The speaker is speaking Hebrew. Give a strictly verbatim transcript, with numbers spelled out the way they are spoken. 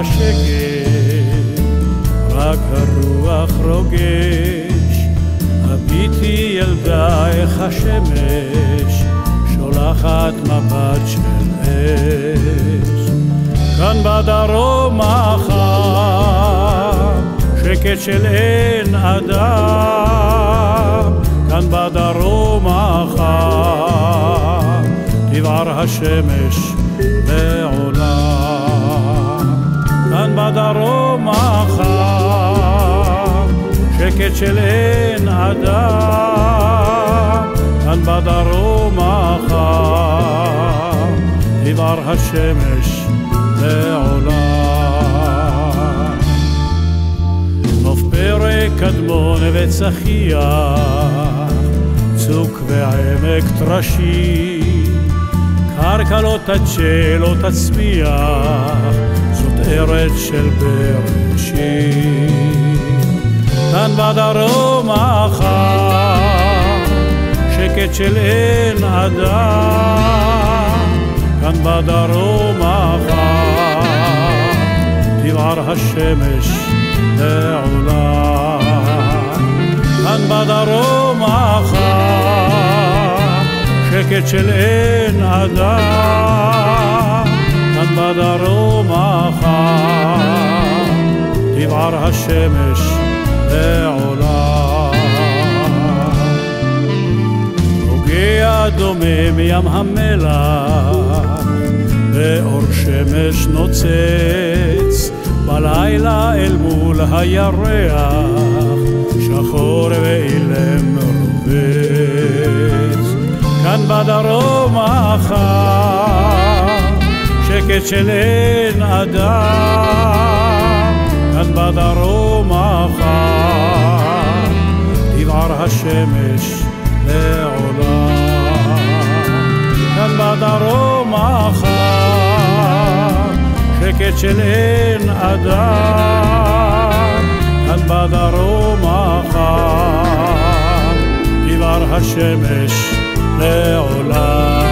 השקט, רק הרוח רוגש. הביטי ילדה איך השמש שולחת מבט של אש. כאן בדרום החם, שקט של אין אדם. כאן בדרום החם, תבער השמש לעולם. כאן בדרום החם, שקט של אין אדם. כאן בדרום החם, תבער השמש לעולם. נוף פרק קדמון וצחיח, צוק ועמק טרשים. קרקע לא תדשא לא תצמיח, זאת ארץ של בראשית. כאן בדרום החם, שקט של אין אדם. כאן בדרום החם, תבער השמש לעולם. כאן בדרום החם, שקט של אין אדם. כאן בדרום החם, תבער השמש לעולם. נוגע דומם ים המלח, באור שמש נוצץ. בלילה אל מול הירח, שחור ואילם רובץ. כאן בדרום החם, שקט של אין אדם. כאן בדרום החם, תבער השמש לעולם. כאן בדרום החם, שקט של אין אדם. כאן בדרום החם, תבער השמש לעולם.